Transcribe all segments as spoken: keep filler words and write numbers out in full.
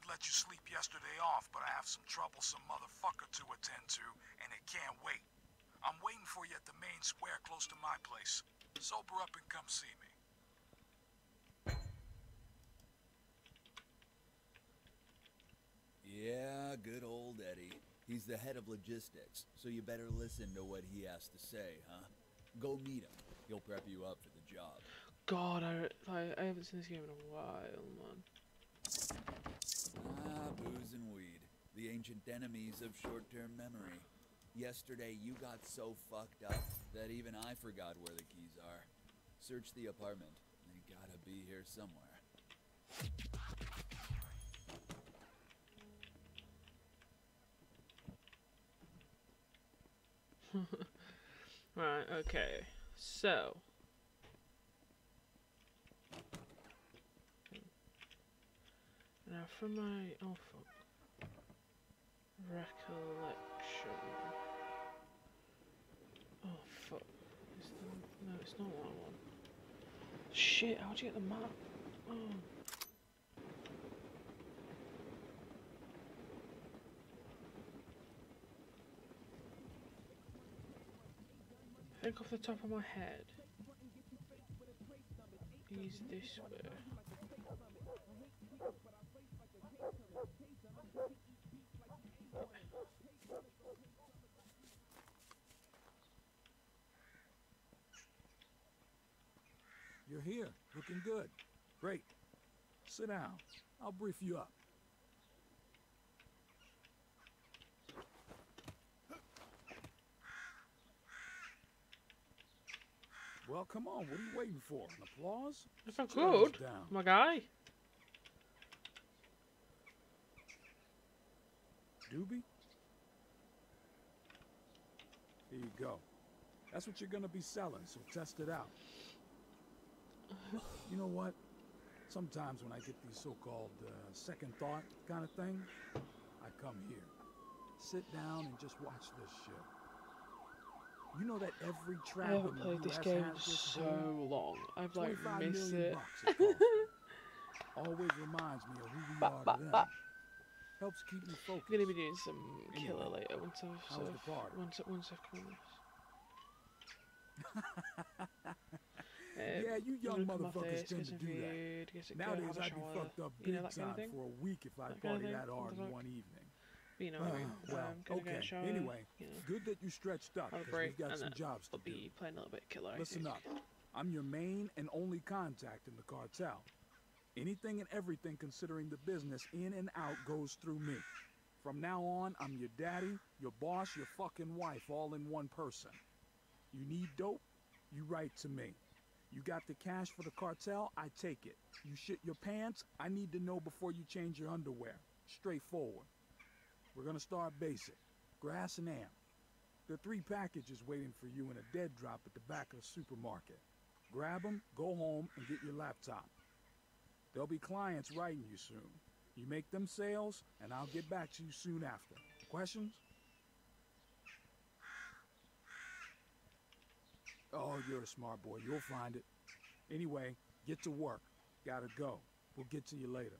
let you sleep yesterday off, but I have some troublesome motherfucker to attend to, and it can't wait. I'm waiting for you at the main square close to my place. Sober up and come see me. Yeah, good old Eddie. He's the head of logistics, so you better listen to what he has to say, huh? Go meet him. He'll prep you up for the job. God, I, I, I haven't seen this game in a while, man. Ah, booze and weed. The ancient enemies of short-term memory. Yesterday, you got so fucked up that even I forgot where the keys are. Search the apartment. They gotta be here somewhere. Right, okay. So. Now for my oh fuck. Recollection. Oh fuck. Is the, no, it's not what I want. Shit, how'd you get the map? Oh. I think off the top of my head, he's this way. You're here, looking good. Great. Sit down. I'll brief you up. Well, come on, what are you waiting for? An applause? If I Shut us could, down. my guy. Doobie? Here you go. That's what you're gonna be selling, so test it out. You know what? Sometimes when I get these so-called uh, second thought kind of thing, I come here, sit down and just watch this shit. You know that every I trap haven't in the played U this S game in has this so boom? long. I've like twenty-five missed million it. bucks it costs me. Always reminds me of who we Bop, are bop, to them. bop. Helps keep me focused. I'm gonna be doing some killer Anyway, later once I've how's sort the of, party? once once I've come on this. Um, Yeah, you young I'm gonna come off motherfuckers this, tend get to some do that. food, get some, go Nowadays have a I'd be shower, fucked up you big know, that kind time of thing. for a week if I That kind of partied thing, that hard what the in fuck? one evening. But you know what I mean. well, um, gonna go okay. get a shower, Anyway, you know, good that you stretched up have a because break, we've got and some then jobs to I'll do. be playing a little bit of killer. I Listen think. up. I'm your main and only contact in the cartel. Anything and everything considering the business in and out goes through me. From now on, I'm your daddy, your boss, your fucking wife, all in one person. You need dope? You write to me. You got the cash for the cartel? I take it. You shit your pants? I need to know before you change your underwear. Straightforward. We're gonna start basic. Grass and amp. There are three packages waiting for you in a dead drop at the back of the supermarket. Grab them, go home, and get your laptop. There'll be clients writing you soon. You make them sales, and I'll get back to you soon after. Questions? Oh, you're a smart boy. You'll find it. Anyway, get to work. Gotta go. We'll get to you later.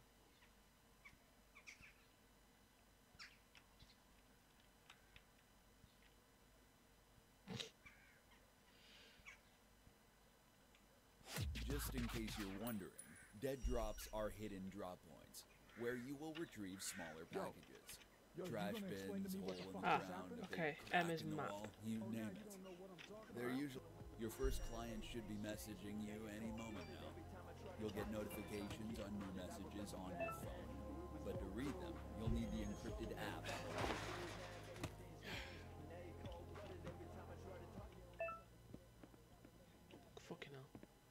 Just in case you're wondering, dead drops are hidden drop points, where you will retrieve smaller Yo. packages. Yo, you Trash gonna explain bins, to me hole what in the the fuck Ah, just ground, happened? a big okay, crack Emma's in the map. wall, you Oh, now name you it. don't know what I'm talking They're about? usually your first client should be messaging you any moment now. You'll get notifications on new messages on your phone, but to read them, you'll need the encrypted app. Fucking hell.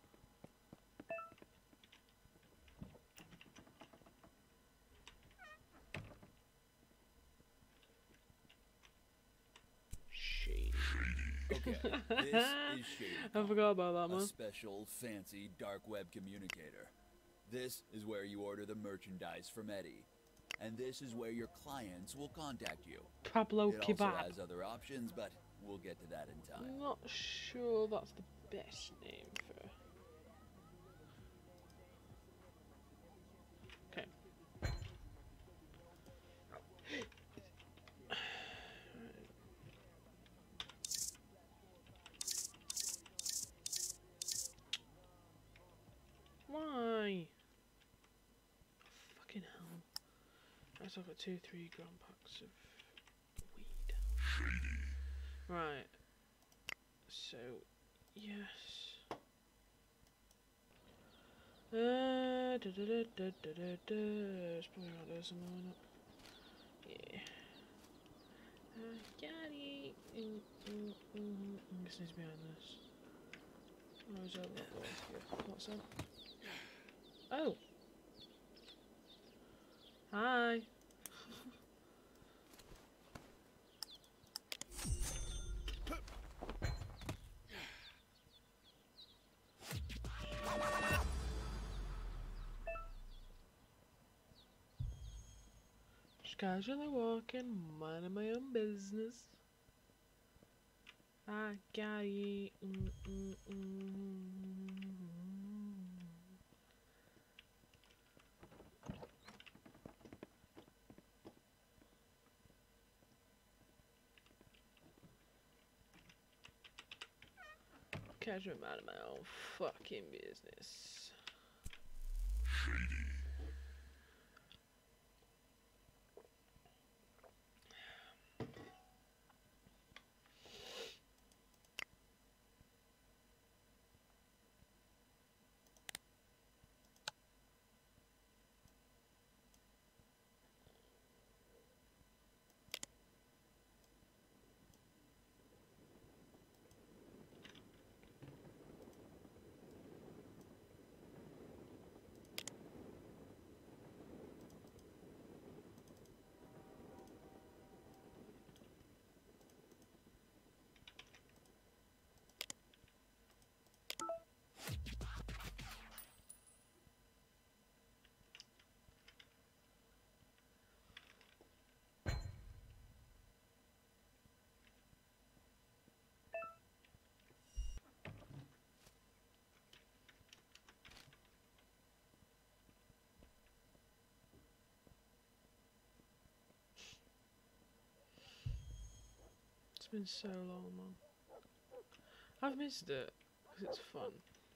Shady. Okay, this is Shady. I forgot about that, A man. special, fancy, dark web communicator. This is where you order the merchandise from Eddie. And this is where your clients will contact you. Pablo It also Kebab. has other options, but we'll get to that in time. I'm not sure that's the best name for. Okay. So I've got two, three gram packs of weed. Right. So, yes. Uh, da, da, da, da, da, da, da. It's probably around there somewhere, isn't it? Yeah. Uh, got it. Mm, mm, mm, mm. This needs behind this. Oh, is that not there? Yeah. What's that? Oh. Hi. Just casually walking, minding my own business. I got it. Mm, mm, mm. Casually minding my own fucking business. It's been so long, man. I've missed it because it's fun.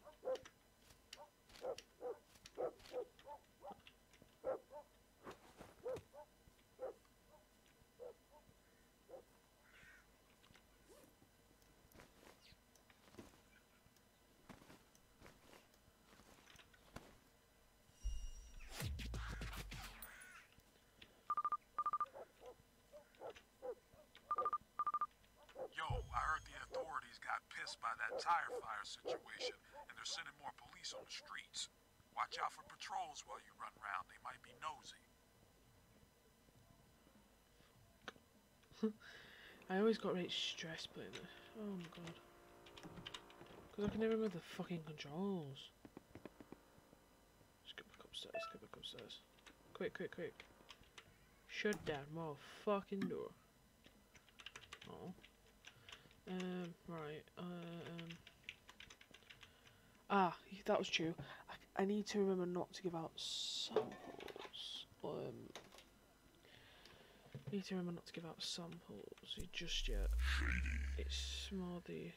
Yo, I heard the authorities got pissed by that tire fire situation, and they're sending more police on the streets. Watch out for patrols while you run around. They might be nosy. I always got really stressed playing this. Oh my god. Because I can never remember the fucking controls. Let's go back upstairs, let's go back upstairs. Quick, quick, quick. Shut that motherfucking door. Oh. Um, right, uh, um. Ah, that was true. I, I need to remember not to give out samples. Um. Need to remember not to give out samples just yet. It's more the.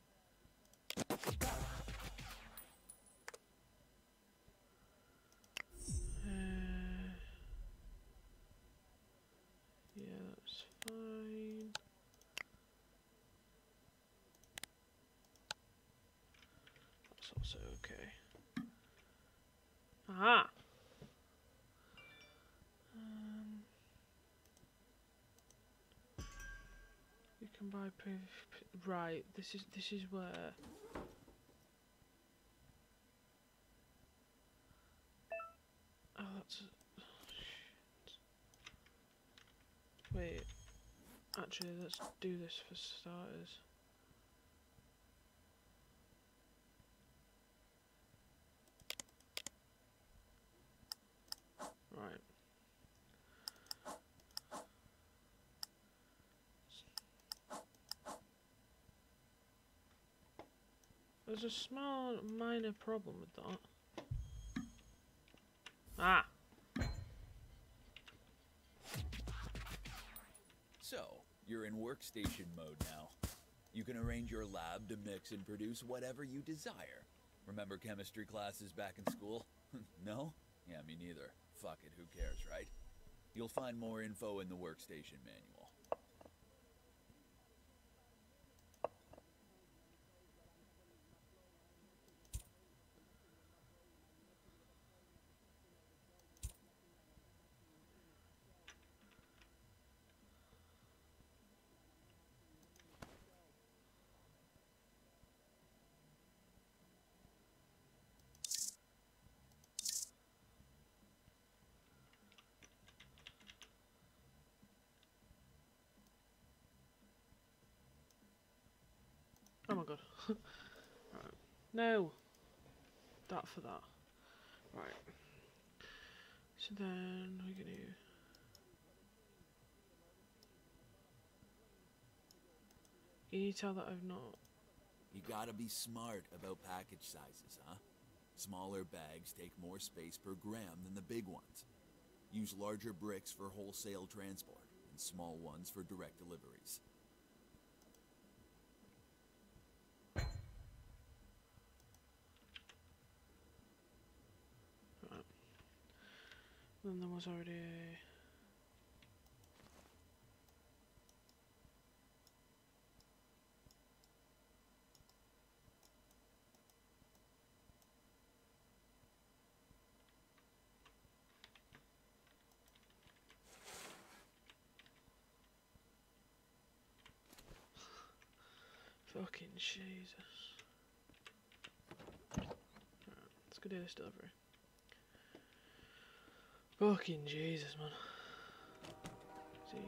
Uh, yeah, that's fine. That's also okay. Aha! Um, you can buy p p right. This is this is where. Oh, that's. Oh, shit. Wait. Actually, let's do this for starters. Right. There's a small, minor problem with that. Ah! So, you're in workstation mode now. You can arrange your lab to mix and produce whatever you desire. Remember chemistry classes back in school? No? Yeah, me neither. Fuck it, who cares, right? You'll find more info in the workstation manual. Oh my god. Right. No. That for that. Right. So then we're gonna. Can you tell that I've not? You gotta be smart about package sizes, huh? Smaller bags take more space per gram than the big ones. Use larger bricks for wholesale transport, and small ones for direct deliveries. Right. Then there was already a. Fucking Jesus. Right, let's go do this delivery. Fucking Jesus, man. See.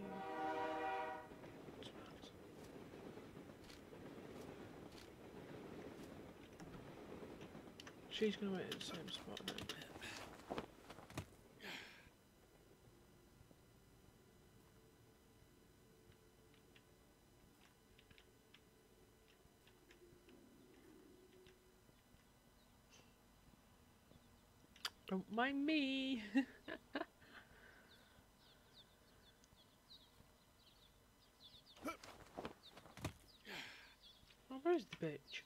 She's gonna wait at the same spot now. Don't mind me. Oh, where's the bitch?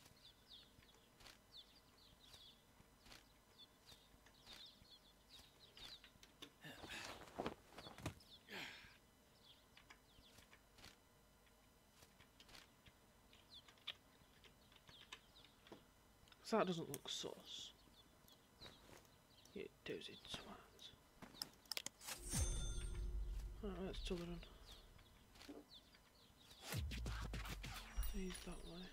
So that doesn't look sus. You dozy twats. Alright, let's tool it on. He's that way.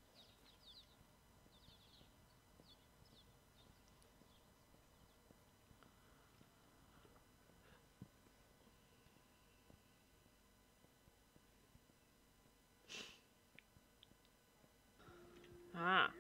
Ah.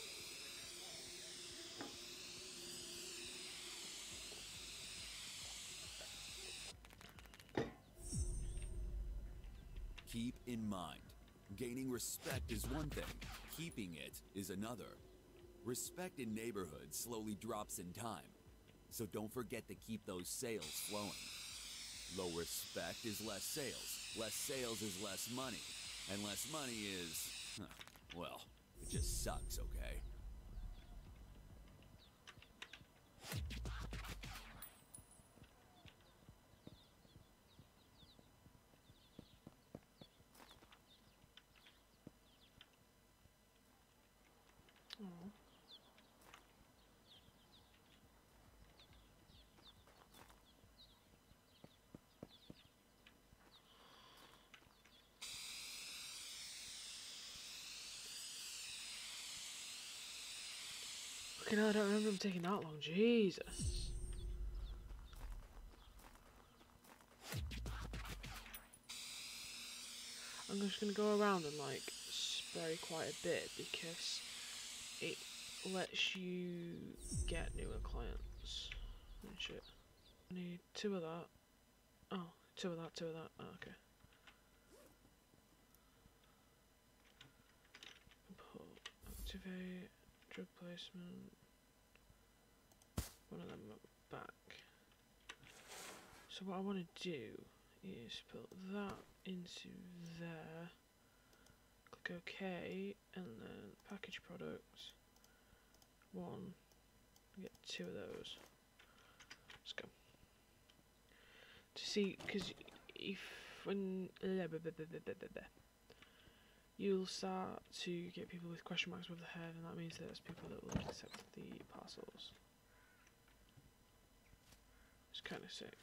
Keep in mind, gaining respect is one thing, keeping it is another. Respect in neighborhoods slowly drops in time, so don't forget to keep those sales flowing. Low respect is less sales, less sales is less money, and less money is, huh, well, it just sucks, okay? Oh. Fucking hell, I don't remember them taking that long. Jesus. I'm just gonna go around and like spray quite a bit because it lets you get newer clients and shit. I need two of that. Oh, two of that, two of that. Oh, okay. Import, activate, drug placement. One of them back. So what I want to do is put that into there. Click OK, and then package products. One. Get two of those. Let's go. To see, because if when you'll start to get people with question marks with the head, and that means there's people that will accept the parcels. It's kind of sick.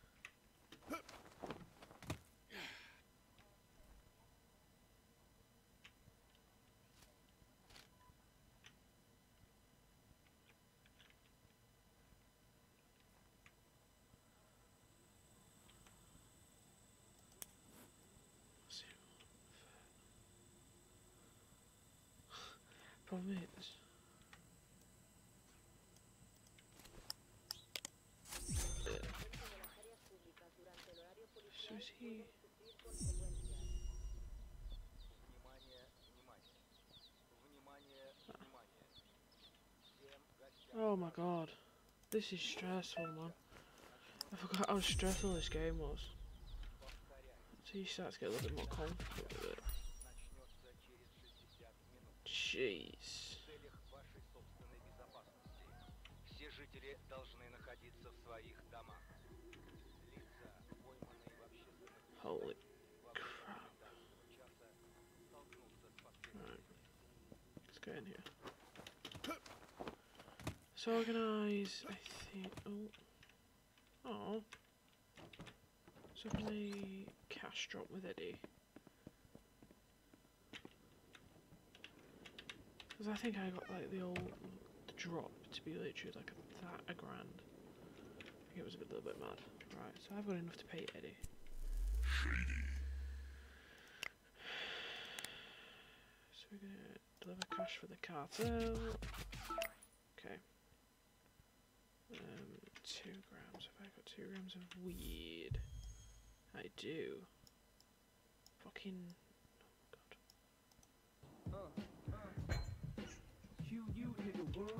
Problem is, so is he? Oh my god, this is stressful, man. I forgot how stressful this game was. So you start to get a little bit more confident with it. Jeez. Holy crap. Right. Let's get in here. So organise, I think. Oh. Oh. So can I cash drop with Eddie? Because I think I got like the old drop to be literally like a, that a grand. I think it was a bit, little bit mad. Right, so I've got enough to pay Eddie. Shady. So we're gonna deliver cash for the cartel. Okay. Um, two grams. Have I got two grams of weed? I do. Fucking. Oh my god. Uh, uh. You, you, nigga, world.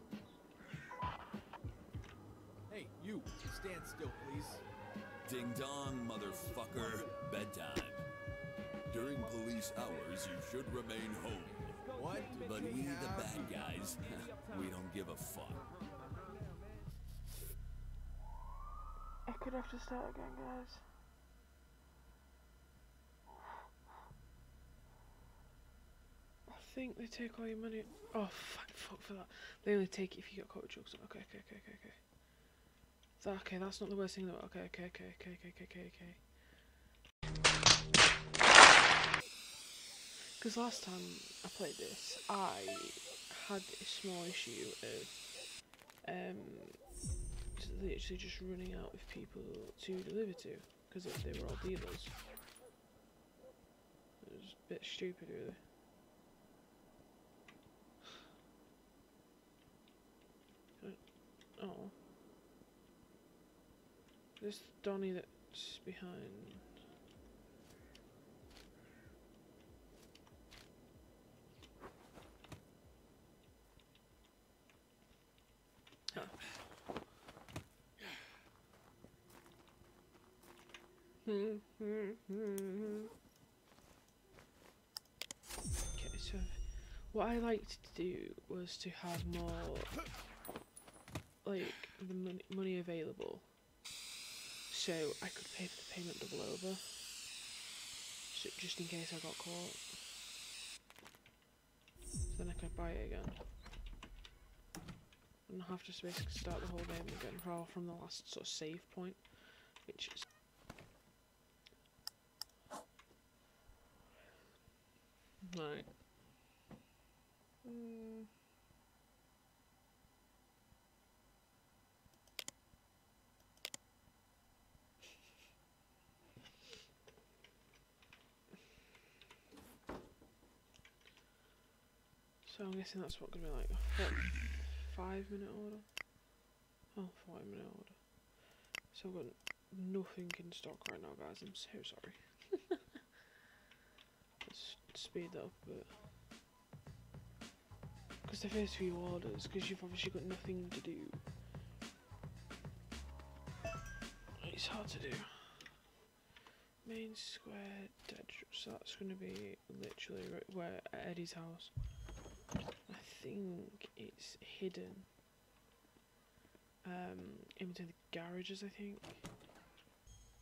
Hey, you, stand still, please. Ding dong, motherfucker. Bedtime. During police hours, you should remain home. What? But we, the bad guys, we don't give a fuck. I could have to start again, guys. I think they take all your money. Oh, fuck, fuck for that. They only take it if you get caught with drugs. Okay, okay, okay, okay, okay. So, okay, that's not the worst thing though. Okay, okay, okay, okay, okay, okay, okay, okay. Because last time I played this, I had a small issue of um, literally just running out of people to deliver to, because they were all dealers. It was a bit stupid, really. Oh. This Donnie that's behind. Huh. Okay, so what I liked to do was to have more, like, the money, money available, so I could pay for the payment double over, so just in case I got caught, so then I could buy it again, and have to basically start the whole game again rather from the last sort of save point, which is right. Mm. So I'm guessing that's what gonna be like a what, five minute order. Oh, five minute order. So I've got nothing in stock right now, guys. I'm so sorry. Let's speed that up a bit. Because the first few orders, because you've obviously got nothing to do. It's hard to do. Main square dead. So that's going to be literally right where at Eddie's house. I think it's hidden. Um, in between the garages, I think.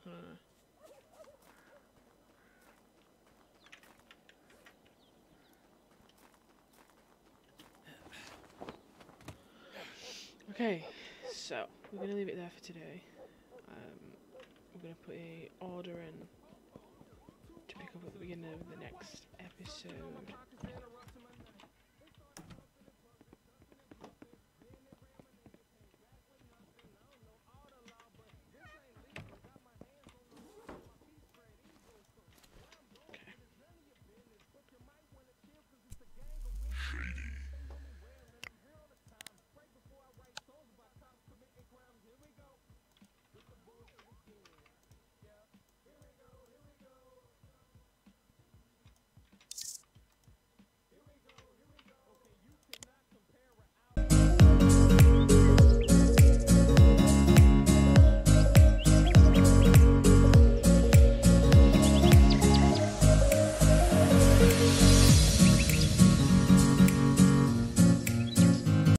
Uh, okay, so we're gonna leave it there for today. Um, we're gonna put a order in to pick up at the beginning of the next episode.